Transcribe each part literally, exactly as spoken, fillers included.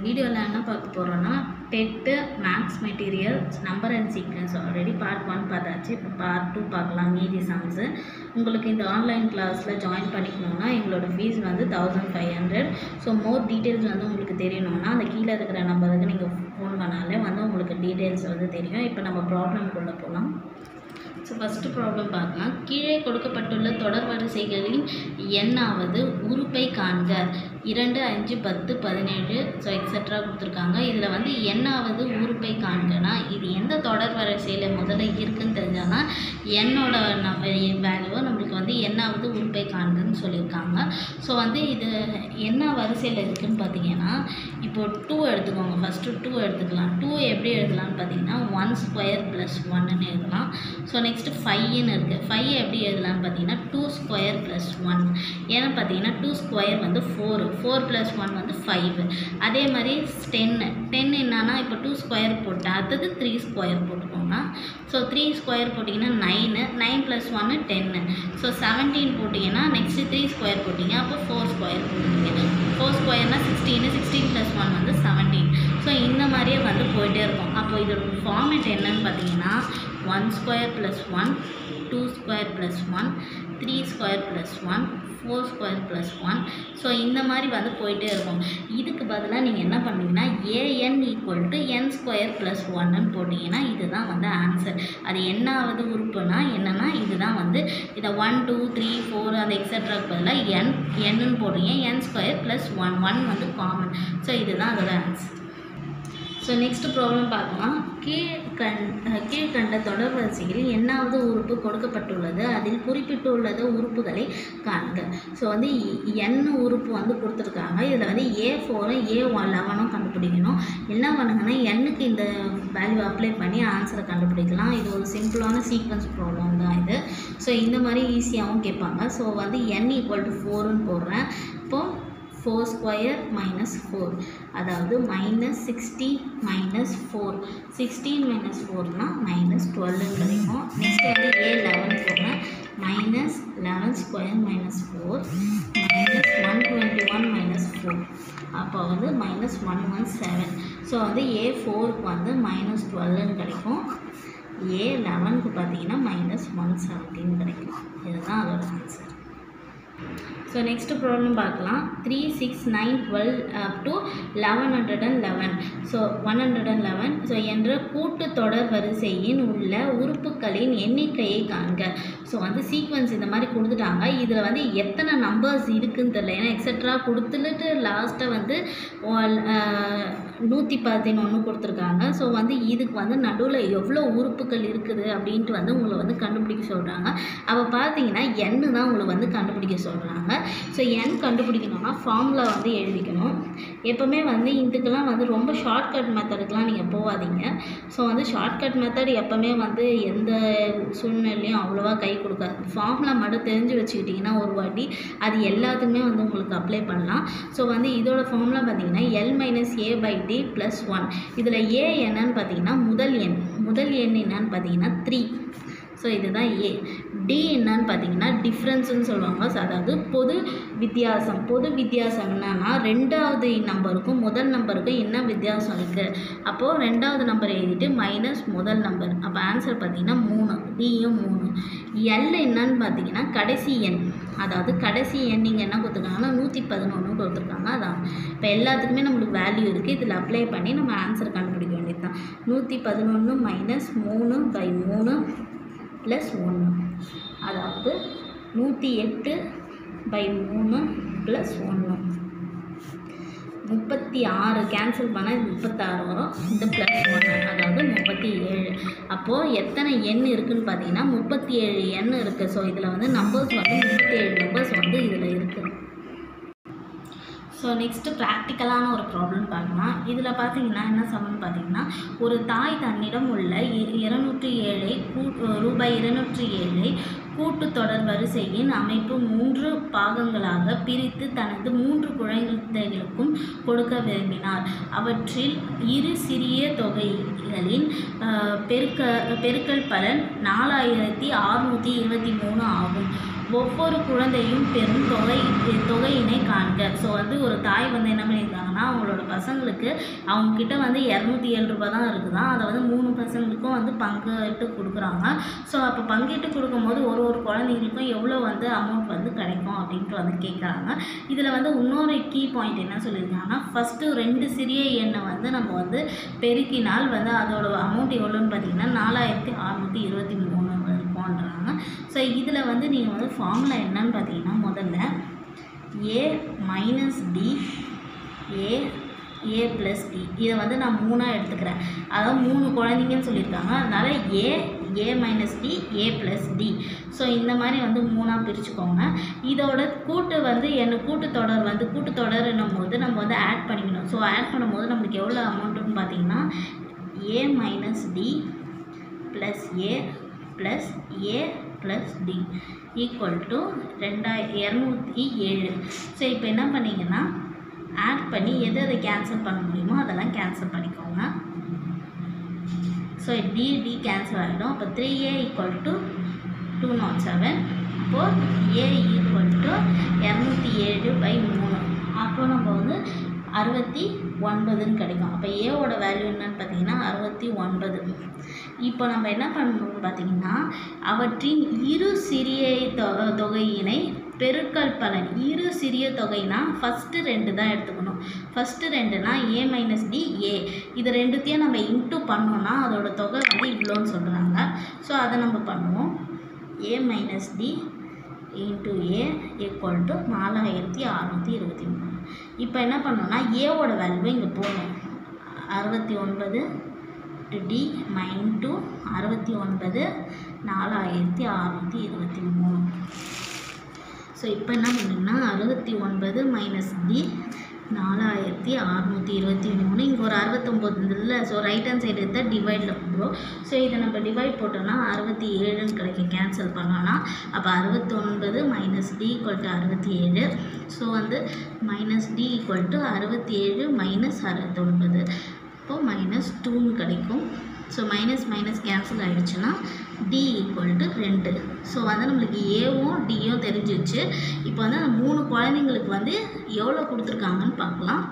வீடியோவில் என்ன பார்க்க போகிறோன்னா TET maths materials number and sequence already part one பார்த்தாச்சு. இப்போ பார்ட் டூ பார்க்கலாம். மீதி சம்ஸு உங்களுக்கு இந்த ஆன்லைன் கிளாஸில் ஜாயின் பண்ணிக்கணுன்னா எங்களோட ஃபீஸ் வந்து thousand five hundred. So more details வந்து உங்களுக்கு தெரியணும்னா அந்த கீழே இருக்கிற நம்பருக்கு நீங்கள் ஃபோன் பண்ணாலே வந்து உங்களுக்கு டீட்டெயில்ஸ் வந்து தெரியும். இப்போ நம்ம ப்ராப்ளம்குள்ளே போகலாம். ஸோ ஃபஸ்ட்டு ப்ராப்ளம் பார்க்கலாம். கீழே கொடுக்கப்பட்டுள்ள தொடர் வரிசைகளின் எண்ணாவது உறுப்பை காண்க. இரண்டு அஞ்சு பத்து பதினேழு ஸோ எக்ஸட்ரா கொடுத்துருக்காங்க. இதில் வந்து எண்ணாவது உறுப்பை காண்கனா இது எந்த தொடர் வரிசையில் முதல்ல இருக்குதுன்னு தெரிஞ்சாங்கன்னா எண்ணோட நம்ம வேல்யூவை நம்மளுக்கு வந்து எண்ணாவது உறுப்பை காண்கன்னு சொல்லியிருக்காங்க. ஸோ வந்து இது என்ன வரிசையில் இருக்குதுன்னு பார்த்தீங்கன்னா இப்போது டூ எடுத்துக்கோங்க. ஃபஸ்ட்டு டூ எடுத்துக்கலாம். டூ எப்படி எழுதலாம்னு பார்த்தீங்கன்னா ஒன் ஸ்கொயர் ப்ளஸ் ஒன்னு எழுதலாம். ஸோ நெக்ஸ்ட்டு ஃபைவ்னு இருக்குது. ஃபைவ் எப்படி எழுதலாம்னு பார்த்தீங்கன்னா டூ ஸ்கொயர் ப்ளஸ் ஒன். ஏன்னா பார்த்தீங்கன்னா டூ ஸ்கொயர் வந்து ஃபோர், ஃபோர் ப்ளஸ் ஒன் வந்து ஃபைவ். அதே மாதிரி டென்னு டென் என்னன்னா இப்போ டூ ஸ்கொயர் போட்டால் அடுத்தது த்ரீ ஸ்கொயர் போட்டுக்கோங்க. ஸோ த்ரீ ஸ்கொயர் போட்டிங்கன்னா நைனு, நைன் ப்ளஸ் ஒன்று டென்னு. ஸோ செவன்டீன் போட்டிங்கன்னா நெக்ஸ்ட்டு த்ரீ ஸ்கொயர் போட்டிங்க, அப்போ ஃபோர் ஸ்கொயர் போட்டிங்க. ஃபோர் ஸ்கொயர்னால் சிக்ஸ்டீனு, சிக்ஸ்டீன் ப்ளஸ் ஒன் வந்து செவன்டீன். ஸோ இந்த மாதிரியே வந்து போயிட்டே இருக்கும். அப்போ இதோட ஃபார்மேட் என்னன்னு பார்த்தீங்கன்னா one square plus one, two square plus one, three square plus one, four square plus one. So இந்த மாதிரி வந்து போயிட்டே இருக்கும். இதுக்கு பதிலாக நீங்கள் என்ன பண்ணுவீங்கன்னா A N equal to N square plus ஒன்னு போட்டிங்கன்னா இதுதான் வந்து ஆன்சர். அது என்னாவது உறுப்புனா என்னென்னா இதுதான் வந்து இதை ஒன் டூ த்ரீ ஃபோர் அந்த எக்ஸட்ராக்கு பதிலாக என் என்னன்னு போடுறீங்க. N square plus one one வந்து காமன். ஸோ இதுதான் அதோட ஆன்சர். ஸோ நெக்ஸ்ட் ப்ராப்ளம் பார்க்கலாம். கீழ்கண் கீழ்கண்ட தொடர் வரிசையில் எண்ணாவது உறுப்பு கொடுக்கப்பட்டுள்ளது, அதில் குறிப்பிட்டுள்ளது உறுப்புகளை காண்க. ஸோ வந்து என் உறுப்பு வந்து கொடுத்துருக்காங்க. இதில் வந்து ஏ ஃபோரும் ஏ லெவனும் கண்டுபிடிக்கணும். என்ன பண்ணுங்கன்னா எண்ணுக்கு இந்த வேல்யூ அப்ளை பண்ணி ஆன்சரை கண்டுபிடிக்கலாம். இது ஒரு சிம்பிளான சீக்வன்ஸ் ப்ராப்ளம் தான் இது. ஸோ இந்த மாதிரி ஈஸியாகவும் கேட்பாங்க. ஸோ வந்து என் ஈக்குவல் டு ஃபோருன்னு போடுறேன். இப்போது ஃபோர் ஸ்கொயர் மைனஸ் ஃபோர், அதாவது minus sixteen minus four. Sixteen minus ஃபோர்னால் மைனஸ் டுவெல்னு கிடைக்கும். நெக்ஸ்ட் வந்து ஏ லெவன் போடுறேன். Minus eleven square minus four minus one twenty one minus four. அப்போ வந்து minus one one seven. So வந்து ஏ ஃபோருக்கு வந்து மைனஸ் டுவெல்னு கிடைக்கும். ஏ லெவனுக்கு பார்த்தீங்கன்னா மைனஸ் ஒன் செவன்டீன் கிடைக்கும். இதுதான் அதோட ஆன்சர். ஸோ நெக்ஸ்ட்டு ப்ராப்ளம் பார்க்கலாம். Three six nine twelve up to eleven hundred and eleven so one hundred and eleven so என்ற கூட்டு தொடர் வரிசையின் உள்ள உறுப்புகளின் எண்ணிக்கையை காண்க. ஸோ வந்து சீக்வன்ஸ் இந்த மாதிரி கொடுத்துட்டாங்க. இதில் வந்து எத்தனை நம்பர்ஸ் இருக்குதுன்னு தெரியல. ஏன்னா எக்ஸட்ரா கொடுத்துட்டு லாஸ்ட்டாக வந்து நூற்றி பதினொன்று கொடுத்துருக்காங்க. ஸோ வந்து இதுக்கு வந்து நடுவில் எவ்வளோ உறுப்புகள் இருக்குது அப்படின்ட்டு வந்து உங்களை வந்து கண்டுபிடிக்க சொல்கிறாங்க. அப்போ பார்த்தீங்கன்னா எண்ணு தான் உங்களை வந்து கண்டுபிடிக்க சொல்கிறாங்க. ஸோ எண் கண்டுபிடிக்கணும்னா ஃபார்முலா வந்து எழுதிக்கணும். எப்போவுமே வந்து இதுக்கெல்லாம் வந்து ரொம்ப ஷார்ட்கட் மெத்தடுக்கெலாம் நீங்கள் போகாதீங்க. ஸோ வந்து ஷார்ட்கட் மெத்தட் எப்போவுமே வந்து எந்த சூழ்நிலையும் அவ்வளோவா கை கொடுக்காது. ஃபார்முலா மட்டும் தெரிஞ்சு வச்சுக்கிட்டிங்கன்னா ஒரு வாட்டி அது எல்லாத்துக்குமே வந்து உங்களுக்கு அப்ளை பண்ணலாம். ஸோ வந்து இதோட ஃபார்முலா பார்த்தீங்கன்னா L minus A by D plus one. இதில் ஏ என்னன்னு பார்த்தீங்கன்னா முதல் எண். முதல் எண் என்னன்னு பார்த்தீங்கன்னா த்ரீ. ஸோ இதுதான் ஏ. டி என்னன்னு பார்த்தீங்கன்னா டிஃப்ரென்ஸுன்னு சொல்லுவாங்க. ஸோ அதாவது பொது வித்தியாசம். பொது வித்தியாசம் என்னன்னா ரெண்டாவது நம்பருக்கும் முதல் நம்பருக்கும் என்ன வித்தியாசம் இருக்குது. அப்போது ரெண்டாவது நம்பர் எழுதிட்டு மைனஸ் முதல் நம்பர். அப்போ ஆன்சர் பார்த்தீங்கன்னா மூணு. டியும் மூணு. எல் என்னன்னு பார்த்தீங்கன்னா கடைசி எண். அதாவது கடைசி எண் நீங்கள் என்ன கொடுத்துருக்காங்கன்னா நூற்றி பதினொன்று கொடுத்துருக்காங்க. அதான் இப்போ எல்லாத்துக்குமே நம்மளுக்கு வேல்யூ இருக்குது. இதில் அப்ளை பண்ணி நம்ம ஆன்சர் கண்டுபிடிக்க வேண்டியது தான். நூற்றி பதினொன்று மைனஸ் மூணு பை மூணு ப்ளஸ் ஒன்று, அதாவது நூற்றி எட்டு பை மூணு ப்ளஸ் ஒன்று. முப்பத்தி ஆறு கேன்சல் பண்ணால் இது முப்பத்தாறு வரும். இந்த ப்ளஸ் ஒன்று அதாவது முப்பத்தி ஏழு. அப்போது எத்தனை எண் இருக்குதுன்னு பார்த்தீங்கன்னா முப்பத்தி ஏழு எண் இருக்குது. ஸோ இதில் வந்து நம்பர்ஸ் வந்து முப்பத்தி ஏழு நம்பர்ஸ் வந்து இதில் இருக்குது. ஸோ நெக்ஸ்ட்டு ப்ராக்டிக்கலான ஒரு ப்ராப்ளம் பார்க்கலாம். இதில் பார்த்தீங்கன்னா என்ன சமன்னு பார்த்தீங்கன்னா ஒரு தாய் தன்னிடம் உள்ள இருநூற்றி ஏழை கூ ரூபாய் இருநூற்றி ஏழை கூட்டு தொடர் வரிசையின் அமைப்பு மூன்று பாகங்களாக பிரித்து தனது மூன்று குழந்தைகளுக்கும் கொடுக்க விரும்பினார். அவற்றில் இரு சிறிய தொகைகளின் பெருக்க பெருக்கல் பலன் நாலாயிரத்தி அறுநூற்றி இருபத்தி மூணு ஆகும். ஒவ்வொரு குழந்தையும் பெறும் தொகை தொகையினை காண்க. ஸோ வந்து ஒரு தாய் வந்து என்ன பண்ணியிருக்காங்கன்னா அவங்களோட பசங்களுக்கு அவங்கக்கிட்ட வந்து இரநூத்தி ஏழு ரூபா தான் இருக்குதான், அதை வந்து மூணு பசங்களுக்கும் வந்து பங்கிட்டு கொடுக்குறாங்க. ஸோ அப்போ பங்கிட்டு கொடுக்கும்போது ஒரு ஒரு குழந்தைங்களுக்கும் எவ்வளோ வந்து அமௌண்ட் வந்து கிடைக்கும் அப்படின்ட்டு வந்து கேட்குறாங்க. இதில் வந்து இன்னொரு கீ பாயிண்ட் என்ன சொல்லியிருக்காங்கன்னா, ஃபஸ்ட்டு ரெண்டு சிறிய எண்ணை வந்து நம்ம வந்து பெருக்கினால் வந்து அதோட அமௌண்ட் எவ்வளோன்னு பார்த்தீங்கன்னா நாலாயிரத்தி அறுநூற்றி இருபத்தி மூணு இருக்கும்ன்றாங்க. ஸோ இதில் வந்து நீங்கள் வந்து ஃபார்முலா என்னன்னு பார்த்தீங்கன்னா, முதல்ல A minus D A A plus D, இதை வந்து நான் மூணாக எடுத்துக்கிறேன். அதாவது மூணு குழந்தைங்கன்னு சொல்லியிருக்காங்க, அதனால் A A minus D A plus D. So இந்த மாதிரி வந்து மூணாக பிரிச்சுக்கோங்க. இதோட கூட்டு வந்து என்ன கூட்டுத்தொடர் வந்து கூட்டுத்தொடர்னும் போது நம்ம வந்து ஆட் பண்ணிக்கணும். ஸோ ஆட் பண்ணும்போது நம்மளுக்கு எவ்வளோ அமௌண்ட்டுன்னு பார்த்தீங்கன்னா A minus D plus A plus A plus D equal to ரெண்டாயிர இரநூத்தி ஏழு. ஸோ இப்போ என்ன பண்ணிங்கன்னா ஆட் பண்ணி எது எதை கேன்சல் பண்ண முடியுமோ அதெல்லாம் கேன்சல் பண்ணிக்கோங்க. ஸோ டி டி கேன்சல் ஆகிடும். அப்போ three A equal to two nought seven, அப்போது ஏ ஈக்குவல் டு இரநூத்தி ஏழு பை மூணு, அப்போது நம்ம வந்து அறுபத்தி ஒன்பதுன்னு கிடைக்கும். அப்போ ஏவோட வேல்யூ என்னன்னு பார்த்தீங்கன்னா அறுபத்தி ஒன்பது. இப்போ நம்ம என்ன பண்ணணும்னு பார்த்தீங்கன்னா, அவற்றின் இரு சிறிய தொ தொகையினை பெருக்கல் பலன். இரு சிறிய தொகைனா ஃபஸ்ட்டு ரெண்டு தான் எடுத்துக்கணும். ஃபஸ்ட்டு ரெண்டுனா ஏ மைனஸ் டி ஏ, இது ரெண்டுத்தையும் நம்ம இன்ட்டு பண்ணோன்னா அதோட தொகை வந்து இவ்வளோன்னு சொல்கிறாங்க. ஸோ அதை நம்ம பண்ணுவோம். A minus D into A equal to நாலாயிரத்தி அறுநூற்றி இருபத்தி மூணு. இப்போ என்ன பண்ணோன்னா ஏவோட வேல்யூ இங்கே போகணும். அறுபத்தி ஒன்பது டி மைன் டு அறுபத்தி ஒன்பது நாலாயிரத்தி அறுநூற்றி இருபத்தி மூணு. ஸோ இப்போ என்ன பண்ணிங்கன்னா அறுபத்தி ஒன்பது மைனஸ் டி நாலாயிரத்தி அறுநூற்றி இருபத்தி மூணு, இங்கே ஒரு அறுபத்தொம்போது இல்லை. ஸோ ரைட் ஹேண்ட் சைடு எடுத்தால் டிவைடில் போடுறோம். ஸோ இதை நம்ம டிவைட் போட்டோன்னா அறுபத்தி ஏழுன்னு கிடைக்கும். கேன்சல் பண்ணோன்னா அப்போ அறுபத்தொன்பது மைனஸ் டி ஈக்குவல் டு அறுபத்தி ஏழு. ஸோ வந்து மைனஸ் டி ஈக்குவல் டு அறுபத்தி ஏழு மைனஸ் அறுபத்தொன்பது, இப்போது மைனஸ் டூன்னு கிடைக்கும். ஸோ மைனஸ் மைனஸ் கேன்சல் ஆகிடுச்சுன்னா டி ஈக்குவல் டு ரெண்டு. ஸோ வந்து நம்மளுக்கு ஏவும் டியும் தெரிஞ்சிச்சு. இப்போ வந்து அந்த மூணு குழந்தைங்களுக்கு வந்து எவ்வளோ கொடுத்துருக்காங்கன்னு பார்க்கலாம்.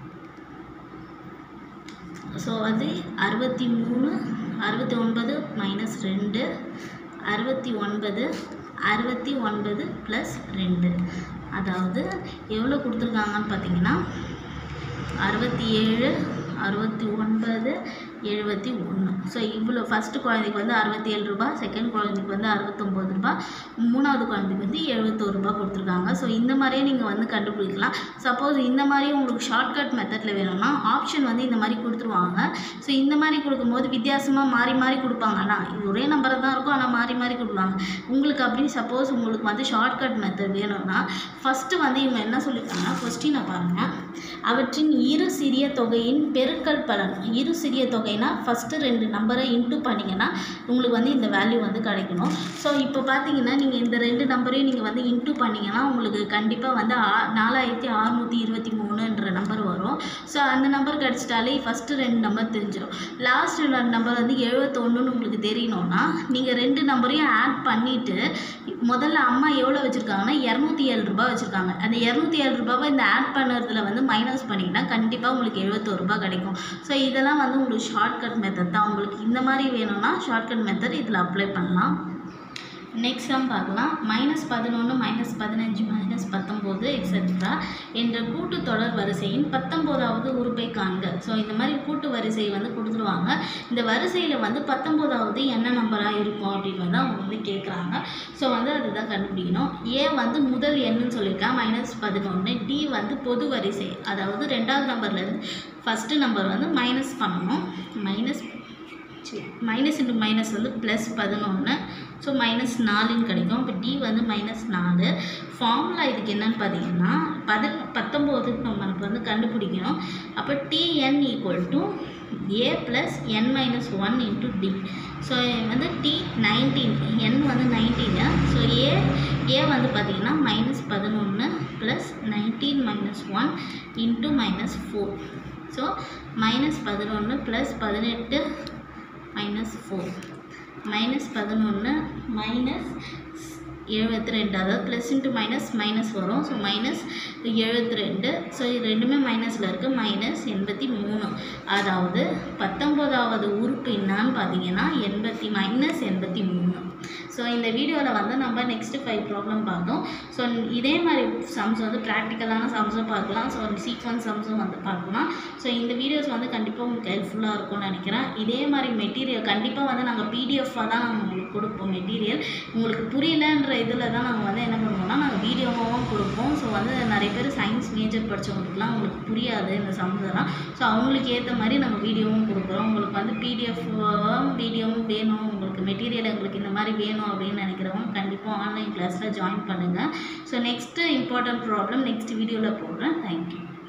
ஸோ வந்து அறுபத்தி மூணு அறுபத்தி ஒன்பது மைனஸ் ரெண்டு அறுபத்தி ஒன்பது அறுபத்தி ஒன்பது ப்ளஸ் ரெண்டு, அதாவது எவ்வளோ கொடுத்துருக்காங்கன்னு பார்த்தீங்கன்னா அறுபத்தி ஏழு அறுபத்தி ஒன்பது எழுபத்தி ஒன்று. ஸோ இவ்வளோ ஃபஸ்ட்டு குழந்தைக்கு வந்து அறுபத்தி ஏழு ரூபா, செகண்ட் குழந்தைக்கு வந்து அறுபத்தொம்போது ரூபா, மூணாவது குழந்தைக்கு வந்து எழுபத்தோரு ரூபா கொடுத்துருக்காங்க. ஸோ இந்த மாதிரியே நீங்கள் வந்து கண்டுபிடிக்கலாம். சப்போஸ் இந்த மாதிரி உங்களுக்கு ஷார்ட்கட் மெத்தடில் வேணும்னா ஆப்ஷன் வந்து இந்த மாதிரி கொடுத்துருவாங்க. ஸோ இந்த மாதிரி கொடுக்கும்போது வித்தியாசமாக மாறி மாறி கொடுப்பாங்கன்னா இது ஒரே நம்பரை தான் இருக்கும், ஆனால் மாறி மாறி கொடுப்பாங்க. உங்களுக்கு அப்படி சப்போஸ் உங்களுக்கு வந்து ஷார்ட்கட் மெத்தட் வேணும்னா ஃபஸ்ட்டு வந்து இவங்க என்ன சொல்லியிருக்காங்கன்னா கொஸ்டினை பாருங்கள். அவற்றின் இரு சிறிய தொகையின் பெருக்கல் பலன். இரு சிறிய தொகைனா ஃபஸ்ட்டு ரெண்டு நம்பரை இன்ட்டு பண்ணிங்கன்னா உங்களுக்கு வந்து இந்த வேல்யூ வந்து கிடைக்கணும். ஸோ இப்போ பார்த்தீங்கன்னா நீங்கள் இந்த ரெண்டு நம்பரையும் நீங்கள் வந்து இன்ட்டு பண்ணிங்கன்னா உங்களுக்கு கண்டிப்பாக வந்து ஆ நாலாயிரத்தி அறுநூற்றி இருபத்தி மூணுன்ற நம்பர் வரும். ஸோ அந்த நம்பர் கிடச்சிட்டாலே ஃபஸ்ட்டு ரெண்டு நம்பர் தெரிஞ்சிடும். லாஸ்ட் ரெண்டு நம்பர் வந்து எழுபத்தொன்றுன்னு உங்களுக்கு தெரியணும்னா நீங்கள் ரெண்டு நம்பரையும் ஆட் பண்ணிவிட்டு முதல்ல அம்மா எவ்வளோ வச்சுருக்காங்கன்னா இரநூத்தி ஏழு ரூபா வச்சுருக்காங்க. அந்த இரநூத்தி ஏழு ரூபாவை இந்த ஆட் பண்ணுறதுல வந்து மைனஸ் பண்ணிங்கன்னா கண்டிப்பாக உங்களுக்கு எழுபத்தோரு ரூபா கிடைக்கும். ஸோ இதெல்லாம் வந்து உங்களுக்கு ஷார்ட்கட் மெத்தட் தான். உங்களுக்கு இந்த மாதிரி வேணும்னா ஷார்ட்கட் மெத்தட் இதில் அப்ளை பண்ணலாம். நெக்ஸ்ட் சம் பார்க்கலாம். மைனஸ் பதினொன்று மைனஸ் பதினஞ்சு மைனஸ் பத்தொம்போது எக்ஸெட்ரா என்ற கூட்டுத்தொடர் வரிசையின் பத்தொம்போதாவது உறுப்பை காண்க. ஸோ இந்த மாதிரி கூட்டு வரிசை வந்து கொடுத்துருவாங்க. இந்த வரிசையில் வந்து பத்தொம்போதாவது என்ன நம்பராக இருக்கும் அப்படின்னு வந்து அவங்க வந்து கேட்குறாங்க. ஸோ வந்து அதுதான் கண்டுபிடிக்கணும். ஏ வந்து முதல் எண்ணுன்னு சொல்லியிருக்கேன் மைனஸ் பதினொன்று. டி வந்து பொது வரிசை, அதாவது ரெண்டாவது நம்பர்லேருந்து ஃபஸ்ட்டு நம்பர் வந்து மைனஸ் பண்ணணும். மைனஸ் மைனஸ் இன்ட்டு மைனஸ் வந்து ப்ளஸ் பதினொன்று. ஸோ மைனஸ் நாலுன்னு கிடைக்கும். இப்போ டி வந்து மைனஸ் நாலு. ஃபார்முலா இதுக்கு என்னன்னு பார்த்தீங்கன்னா பத பத்தொம்போதுக்கு நம்ம வந்து கண்டுபிடிக்கணும். அப்போ TN equal to A plus N minus one into D. So வந்து டி நைன்டீன், என் வந்து நைன்டீனு. ஸோ ஏ ஏ வந்து பார்த்திங்கன்னா மைனஸ் பதினொன்று plus nineteen minus one into minus four. So minus பதினொன்று ப்ளஸ் பதினெட்டு மைனஸ் ஃபோர் மைனஸ் பதினொன்று minus எழுபத்தி ரெண்டு, அதாவது ப்ளஸ் இன்ட்டு மைனஸ் மைனஸ் வரும். ஸோ மைனஸ் எழுபத்தி ரெண்டு. ஸோ இது ரெண்டுமே மைனஸில் இருக்குது. மைனஸ் எண்பத்தி மூணு. அதாவது பத்தொம்போதாவது உறுப்பு என்னான்னு பார்த்தீங்கன்னா எண்பத்தி மைனஸ் எண்பத்தி மூணு. ஸோ இந்த வீடியோவில் வந்து நம்ம நெக்ஸ்ட்டு ஃபைவ் ப்ராப்ளம் பார்த்தோம். ஸோ இதே மாதிரி சம்ஸ் வந்து ப்ராக்டிக்கலான சம்ஸும் பார்க்கலாம். ஸோ சீக்வன்ஸ் சம்ஸும் வந்து பார்க்கலாம். ஸோ இந்த வீடியோஸ் வந்து கண்டிப்பாக உங்களுக்கு ஹெல்ப்ஃபுல்லாக இருக்கும்னு நினைக்கிறேன். இதே மாதிரி மெட்டீரியல் கண்டிப்பாக வந்து நாங்கள் பிடிஎஃபாக தான் நாங்கள் உங்களுக்கு கொடுப்போம். மெட்டீரியல் உங்களுக்கு புரியலன்ற இதில் தான் நாங்கள் வந்து என்ன பண்ணுவோம்னா நாங்கள் வீடியோவாகவும் கொடுப்போம். ஸோ வந்து நிறைய பேர் சயின்ஸ் மேஜர் படித்தவங்களுக்குலாம் உங்களுக்கு புரியாது இந்த சம்ஸ் எல்லாம். ஸோ அவங்களுக்கு ஏற்ற மாதிரி நாங்கள் வீடியோவும் கொடுக்குறோம். உங்களுக்கு வந்து பிடிஎஃப் வீடியோவும் வேணும், உங்களுக்கு மெட்டீரியல் எங்களுக்கு இந்த மாதிரி வேணும் அப்படின்னு நினைக்கிறவங்க கண்டிப்பாக ஆன்லைன் கிளாஸில் ஜாயின் பண்ணுங்கள். So next important problem next வீடியோவில் போடுறேன். தேங்க்யூ.